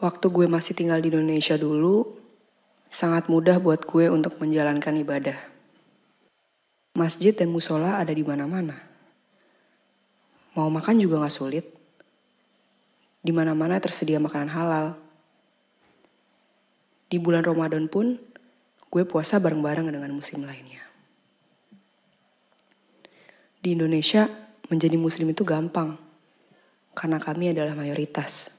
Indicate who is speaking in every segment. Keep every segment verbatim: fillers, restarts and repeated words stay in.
Speaker 1: Waktu gue masih tinggal di Indonesia dulu, sangat mudah buat gue untuk menjalankan ibadah. Masjid dan musola ada di mana-mana. Mau makan juga gak sulit. Di mana-mana tersedia makanan halal. Di bulan Ramadan pun, gue puasa bareng-bareng dengan muslim lainnya. Di Indonesia, menjadi muslim itu gampang, karena kami adalah mayoritas.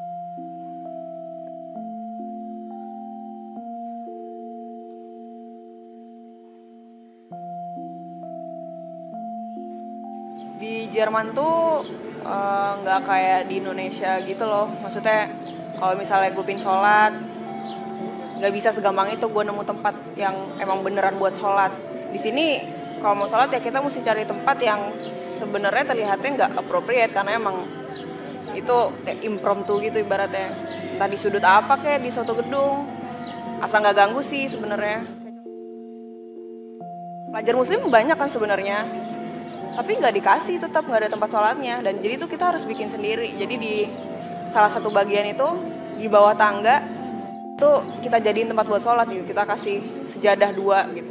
Speaker 2: Di Jerman tuh nggak uh, kayak di Indonesia gitu loh. Maksudnya kalau misalnya gue pin sholat, nggak bisa segampang itu gue nemu tempat yang emang beneran buat sholat. Di sini kalau mau sholat ya kita mesti cari tempat yang sebenarnya terlihatnya nggak appropriate, karena emang itu kayak impromptu gitu ibaratnya. Entah di sudut apa kayak di suatu gedung, asal nggak ganggu sih sebenarnya. Pelajar muslim banyak kan sebenarnya, tapi nggak dikasih, tetap nggak ada tempat sholatnya. Dan jadi tuh kita harus bikin sendiri. Jadi di salah satu bagian itu di bawah tangga tuh kita jadiin tempat buat sholat gitu. Kita kasih sejadah dua gitu.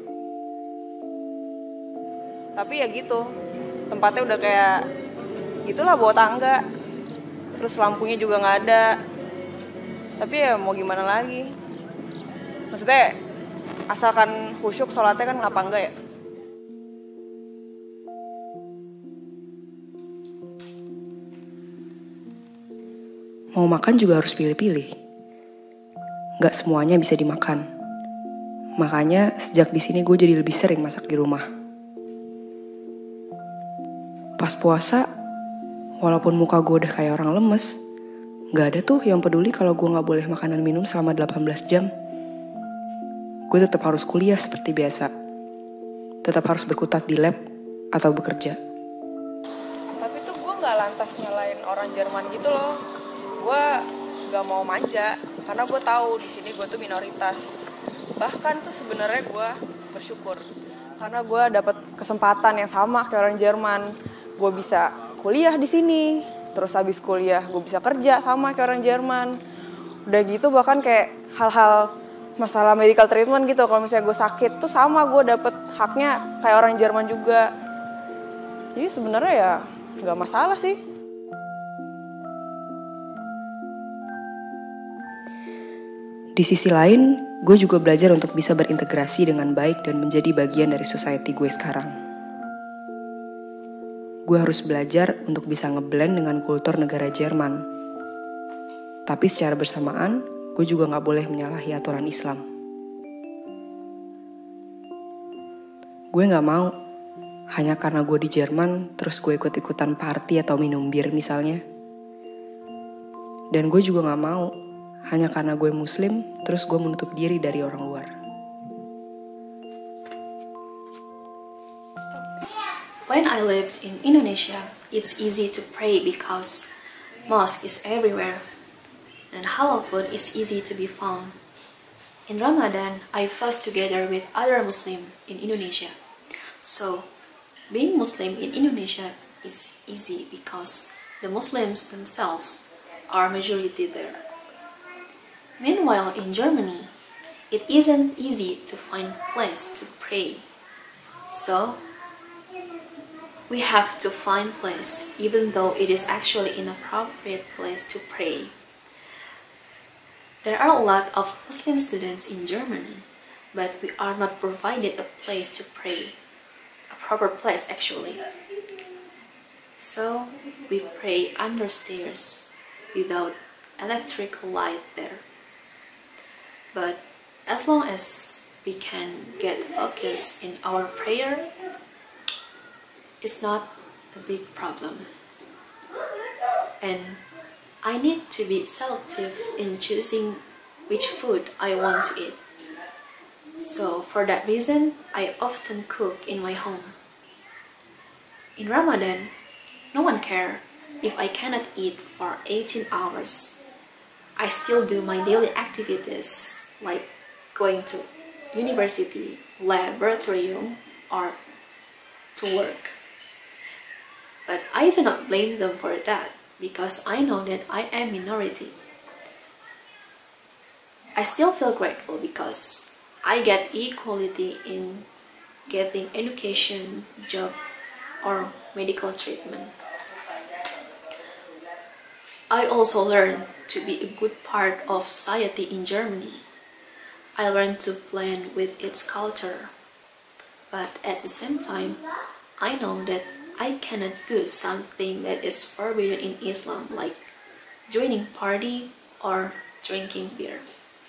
Speaker 2: Tapi ya gitu, tempatnya udah kayak gitulah bawah tangga. Terus lampunya juga nggak ada. Tapi ya mau gimana lagi? Maksudnya asalkan khusyuk sholatnya kan ngapa enggak ya?
Speaker 1: Mau makan juga harus pilih-pilih. Gak semuanya bisa dimakan. Makanya sejak di sini gue jadi lebih sering masak di rumah. Pas puasa, walaupun muka gue udah kayak orang lemes, gak ada tuh yang peduli kalau gue gak boleh makanan minum selama delapan belas jam. Gue tetap harus kuliah seperti biasa. Tetap harus berkutat di lab atau bekerja.
Speaker 2: Tapi tuh gue gak lantas nyalain orang Jerman gitu loh. Gue gak mau manja, karena gue tahu di sini gue tuh minoritas. Bahkan tuh sebenarnya gue bersyukur karena gue dapat kesempatan yang sama kayak orang Jerman. Gue bisa kuliah di sini, terus habis kuliah gue bisa kerja sama kayak orang Jerman. Udah gitu bahkan kayak hal-hal masalah medical treatment gitu, kalau misalnya gue sakit tuh sama gue dapet haknya kayak orang Jerman juga. Jadi sebenarnya ya nggak masalah sih.
Speaker 1: Di sisi lain, gue juga belajar untuk bisa berintegrasi dengan baik dan menjadi bagian dari society gue sekarang. Gue harus belajar untuk bisa ngeblend dengan kultur negara Jerman. Tapi secara bersamaan, gue juga gak boleh menyalahi aturan Islam. Gue gak mau, hanya karena gue di Jerman, terus gue ikut-ikutan party atau minum bir misalnya. Dan gue juga gak mau, hanya karena gue muslim, terus gue menutup diri dari orang luar.
Speaker 3: When I lived in Indonesia, it's easy to pray because mosque is everywhere and halal food is easy to be found. In Ramadan, I fast together with other Muslims in Indonesia. So, being Muslim in Indonesia is easy because the Muslims themselves are majority there. Meanwhile, in Germany, it isn't easy to find place to pray. So, we have to find place even though it is actually inappropriate place to pray. There are a lot of Muslim students in Germany, but we are not provided a place to pray, a proper place actually. So, we pray under stairs without electric light there. But as long as we can get focus in our prayer, it's not a big problem. And I need to be selective in choosing which food I want to eat. So for that reason, I often cook in my home. In Ramadan, no one cares if I cannot eat for eighteen hours. I still do my daily activities like going to university, laboratorium, or to work. But I do not blame them for that because I know that I am minority. I still feel grateful because I get equality in getting education, job, or medical treatment. I also learned to be a good part of society in Germany. I learned to blend with its culture. But at the same time, I know that I cannot do something that is forbidden in Islam, like joining party or drinking beer.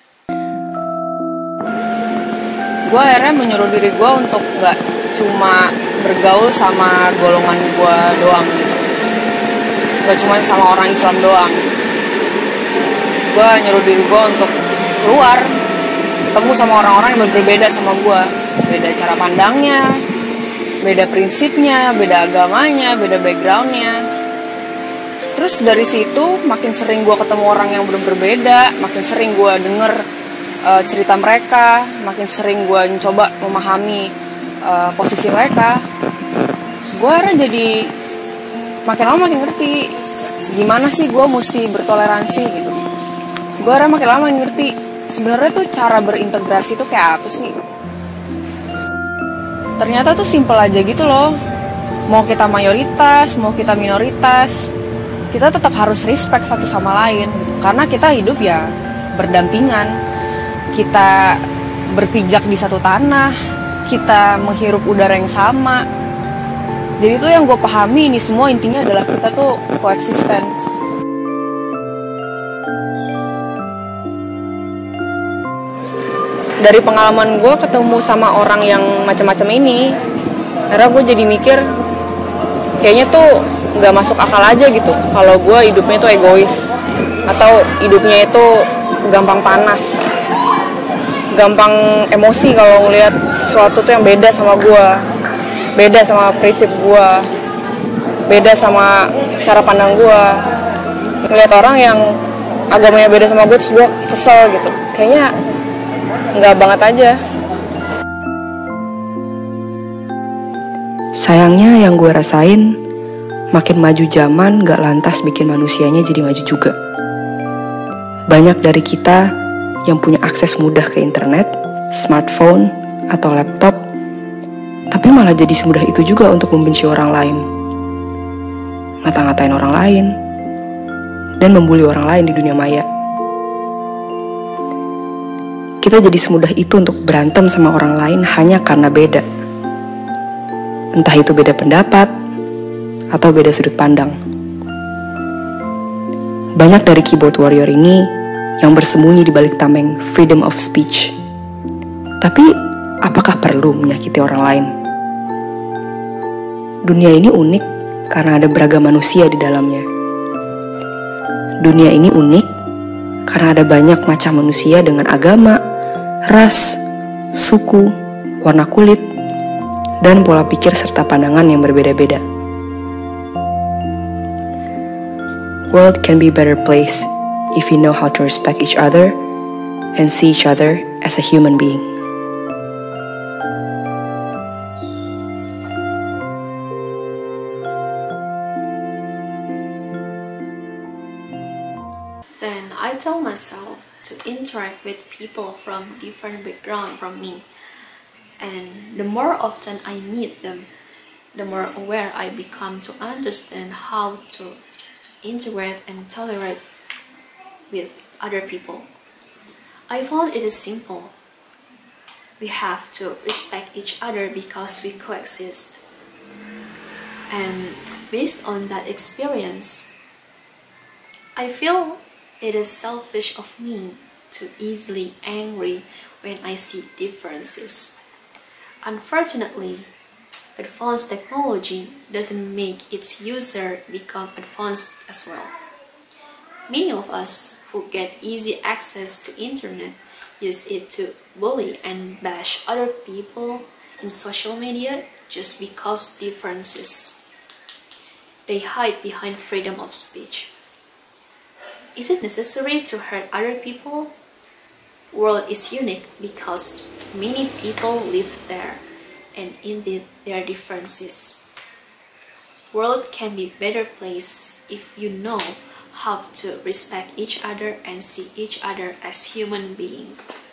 Speaker 2: Gue akhirnya menyuruh diri gue untuk gak cuma bergaul sama golongan gue doang gitu, gak cuma sama orang Islam doang. Gue nyuruh diri gue untuk keluar, ketemu sama orang-orang yang berbeda sama gue, beda cara pandangnya, beda prinsipnya, beda agamanya, beda backgroundnya. Terus dari situ makin sering gue ketemu orang yang berbeda, makin sering gue denger uh, cerita mereka, makin sering gue mencoba memahami uh, posisi mereka. Gue akhirnya jadi makin lama makin ngerti gimana sih gue mesti bertoleransi gitu. Gue akhirnya makin lama makin ngerti sebenarnya tuh cara berintegrasi tuh kayak apa sih. Ternyata tuh simple aja gitu loh. Mau kita mayoritas, mau kita minoritas, kita tetap harus respect satu sama lain gitu. Karena kita hidup ya berdampingan. Kita berpijak di satu tanah, kita menghirup udara yang sama. Jadi tuh yang gue pahami ini semua intinya adalah kita tuh koeksisten. Dari pengalaman gue ketemu sama orang yang macam-macam ini, akhirnya gue jadi mikir kayaknya tuh nggak masuk akal aja gitu kalau gue hidupnya tuh egois atau hidupnya itu gampang panas, gampang emosi kalau ngelihat sesuatu tuh yang beda sama gue, beda sama prinsip gue, beda sama cara pandang gue. Ngelihat orang yang agamanya beda sama gue terus gue kesel gitu, kayaknya nggak banget aja.
Speaker 1: Sayangnya yang gue rasain, makin maju zaman gak lantas bikin manusianya jadi maju juga. Banyak dari kita yang punya akses mudah ke internet, smartphone, atau laptop, tapi malah jadi semudah itu juga untuk membenci orang lain, ngata-ngatain orang lain, dan membuli orang lain di dunia maya. Kita jadi semudah itu untuk berantem sama orang lain hanya karena beda. Entah itu beda pendapat, atau beda sudut pandang. Banyak dari keyboard warrior ini yang bersembunyi di balik tameng freedom of speech. Tapi, apakah perlu menyakiti orang lain? Dunia ini unik karena ada beragam manusia di dalamnya. Dunia ini unik karena ada banyak macam manusia dengan agama, ras, suku, warna kulit, dan pola pikir serta pandangan yang berbeda-beda. World can be a better place if we know how to respect each other and see each other as a human being.
Speaker 3: Then I told myself to interact with people from different background from me. And the more often I meet them, the more aware I become to understand how to integrate and tolerate with other people. I found it is simple. We have to respect each other because we coexist. And based on that experience, I feel it is selfish of me to easily angry when I see differences. Unfortunately, advanced technology doesn't make its user become advanced as well. Many of us who get easy access to internet use it to bully and bash other people in social media just because differences. They hide behind freedom of speech. Is it necessary to hurt other people? World is unique because many people live there, and indeed there are differences. World can be better place if you know how to respect each other and see each other as human beings.